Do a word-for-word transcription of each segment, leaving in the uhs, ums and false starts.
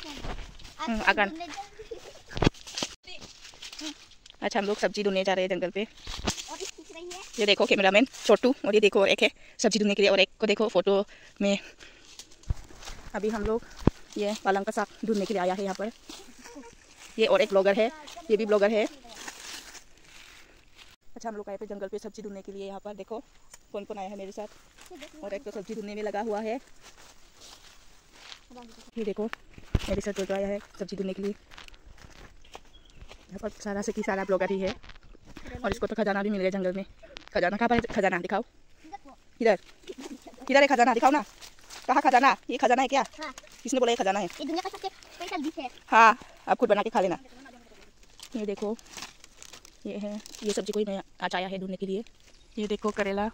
आगन। अच्छा हम लोग सब्जी ढूंढने जा रहे हैं जंगल पे। ये देखो कैमरामैन छोटू, और ये देखो एक है सब्जी ढूंढने के लिए, और एक को देखो फोटो में। अभी हम लोग ये पालंग का साग ढूंढने के लिए आया है यहाँ पर। ये और एक ब्लॉगर है, ये भी ब्लॉगर है। अच्छा हम लोग आए थे जंगल पे सब्जी ढूंढने के लिए। यहाँ पर देखो कौन कौन आया है मेरे साथ, और एक तो सब्जी ढूंढने में लगा हुआ है। ये देखो मेरे साथ जो आया है सब्जी ढूंढने के लिए। यहाँ पर सारा से की सारा ब्लॉगर ही है, और इसको तो खजाना भी मिल गया जंगल में। खजाना कहाँ पर है? खजाना दिखाओ, किधर किधर है खजाना? दिखाओ ना, कहाँ खजाना? ये खजाना है क्या? हाँ। किसने बोला ये खजाना है? ये दुनिया का सबसे स्पेशल डिश है। हाँ, आप खुद बना के खा लेना। ये देखो ये है, ये सब्जी कोई मैं आज आया है ढूंढने के लिए। ये देखो करेला,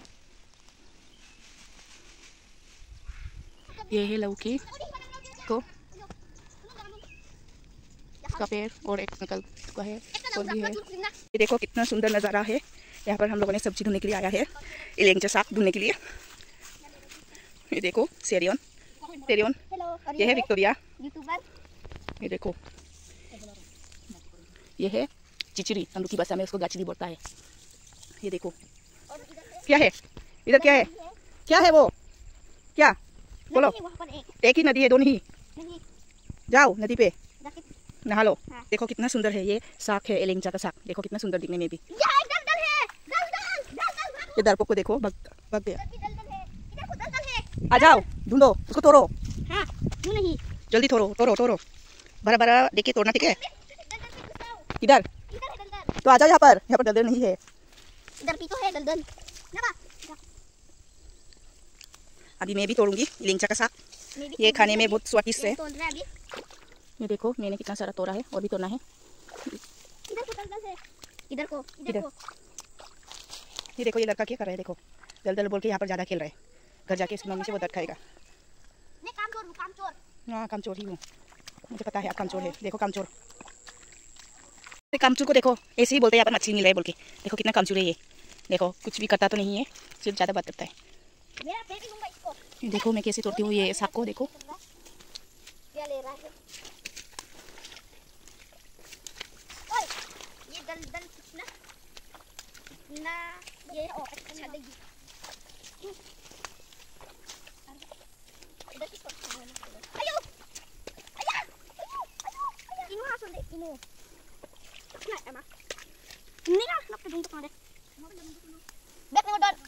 ये है लौकी को का पेड़, और एक निकल चुका है और भी है। ये देखो कितना सुंदर नज़ारा है। यहाँ पर हम लोगों ने सब्जी ढूंढने के लिए आया है, इलेंचा साग ढूंढने के लिए। ये देखो सेरियन सेरियन, ये है विक्टोरिया। ये देखो ये है चिचिरी, हम लोग की भाषा में उसको गाचरी बोलता है। ये देखो क्या है इधर, क्या है क्या है वो, क्या बोलो? एक ही नदी है, दो नहीं। जाओ नदी पे नहा लो। हाँ। देखो कितना सुंदर है, ये साग है एलेंचा का साग। देखो कितना सुंदर दिखने में भी। ये दरपो को देखो भग भग गया। आ जाओ ढूंढो उसको, तोड़ो। हाँ, नहीं जल्दी तोड़ो तोड़ो तोड़ो, बड़ा बड़ा देखिए तोड़ना, ठीक है? इधर तो आ जाओ, यहाँ पर यहाँ पर दलदल नहीं है। इधर भी तो है दलदल। अभी मैं भी तोड़ूंगी एलेंचा का साग, ये खाने में बहुत स्वादिष्ट है। ये देखो मैंने कितना सारा तोड़ा है, और भी तोड़ना है। इधर को दलदल है, इधर को इधर को। ये देखो ये लड़का क्या कर रहा है, देखो दलदल बोल के यहाँ पर ज्यादा खेल रहा है। घर जाके इसकी मम्मी से वो दर्द खाएगा। मैं कामचोर हूँ, कामचोर। हाँ कामचोर ही हूँ, मुझे पता है आप कामचोर है। देखो कामचोर, कामचोर को देखो ऐसे ही बोलते हैं यहाँ पर मछली मिल रहा है बोल के। देखो कितना कामचोर है ये, देखो कुछ भी करता तो नहीं है, सिर्फ ज्यादा बात करता है। देखो मैं कैसे तोड़ती हूँ ये साग को, देखो क्या ले रहा है। ओए ये दलदल ना ना ये और अच्छा लगी। ayo ayo inu ha sonde inu na emang ini lah nak bentuk ada back में डर।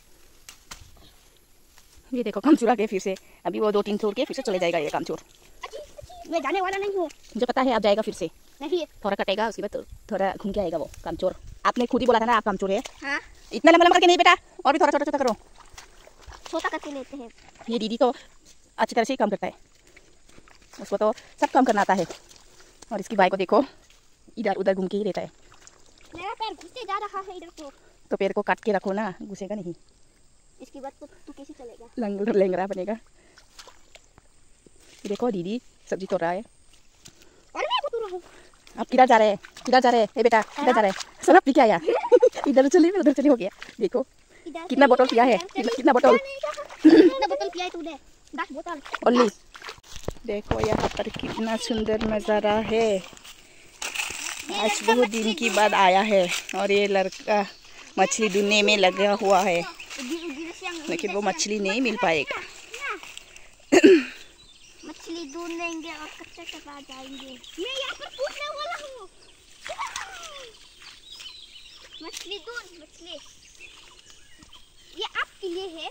ये देखो कामचोर आ गए फिर से, अभी वो दो तीन छोड़ के फिर से चले जाएगा ये कामचोर। मैं जाने वाला नहीं हूँ, मुझे पता है आप जाएगा फिर से। नहीं थोड़ा कटेगा उसके बाद तो थोड़ा घूम के आएगा वो कामचोर। आपने खुद ही बोला था ना आप कामचोर है। हाँ? इतना लंबा लंबा करके नहीं बेटा, और भी थोड़ा छोटा छोटा करो। छोटा करके लेते हैं। ये दीदी तो अच्छी तरह से ही काम करता है, उसको तो सब काम करना आता है। और इसकी भाई को देखो इधर उधर घूम के ही रहता है। मेरा पैर घुसते जा रहा है इधर को, तो पैर को काट के रखो ना, घुसेगा नहीं। इसके बाद तो तू कैसे चलेगा, लंगड़ा लेंगड़ा बनेगा। देखो दीदी सब्जी तोड़ रहा है। अरे मैं तोड़ रहा हूं। आप किधर जा रहे हैं, किधर जा रहे हैं? ए बेटा किधर जा रहे हैं? सब पी के आया इधर चले उधर चले हो गया। देखो कितना बोतल पिया है, कितना बोतल कितना बोतल पिया है तूने? दस बोतल ओनली। देखो यहाँ पर कितना सुंदर नज़ारा है। आज बहुत दिन की बाद आया है, और ये लड़का मछली ढूंढने में लगा हुआ है, लेकिन वो मछली नहीं मिल पाएगा। मछली ढूंढेंगे और कच्चे तक आ जाएंगे। मैं यहाँ पर पूछने वाला हूँ। मछली ढूंढ, मछली ये आपके लिए है।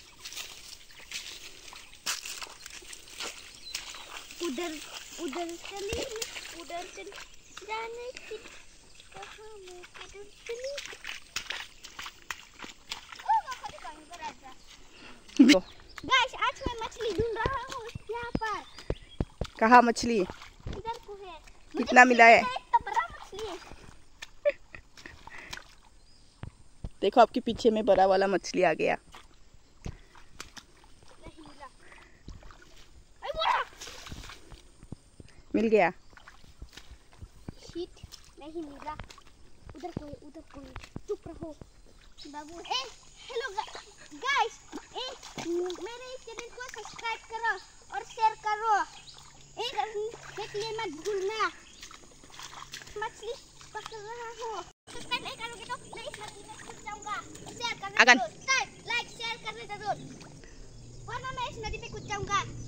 उधर उधर चली उधर चली जाने की कहाँ मैं किधर चली। गाइस आज मैं मछली ढूंढ रहा हूँ यहाँ पर। कहाँ मछली? इधर को है। कितना मिला है? इतना बड़ा मछली। देखो आपके पीछे में बड़ा वाला मछली आ गया। नहीं मिला। मिल गया। शीट नहीं मिला। उधर कोई उधर कोई, चुप रहो बाबू। ए हेलो गाइस, ए मेरे इस चैनल को सब्सक्राइब करो और शेयर करो। ए अगन लाइक शेयर करना जरूर, वरना मैं इस नदी पे कूद जाऊंगा।